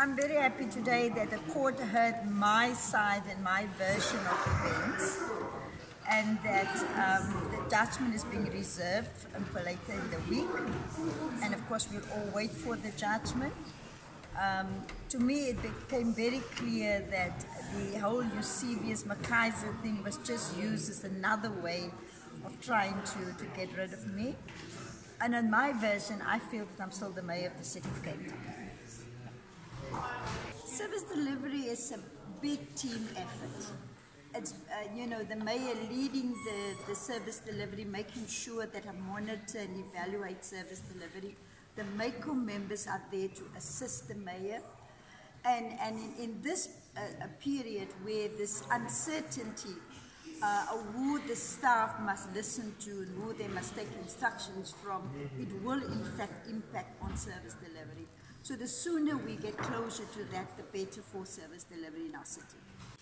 I'm very happy today that the court heard my side and my version of events, and that the judgment is being reserved until later in the week. And of course, we'll all wait for the judgment. To me, it became very clear that the whole Eusebius McKaiser thing was just used as another way of trying to get rid of me. And in my version, I feel that I'm still the mayor of the city of Cape Town. Service delivery is a big team effort. It's, the mayor leading the service delivery, making sure that I monitor and evaluate service delivery. The MACO members are there to assist the mayor. And in this period where this uncertainty, who the staff must listen to and who they must take instructions from, it will in fact impact on service delivery. So the sooner we get closer to that, the better for service delivery in our city.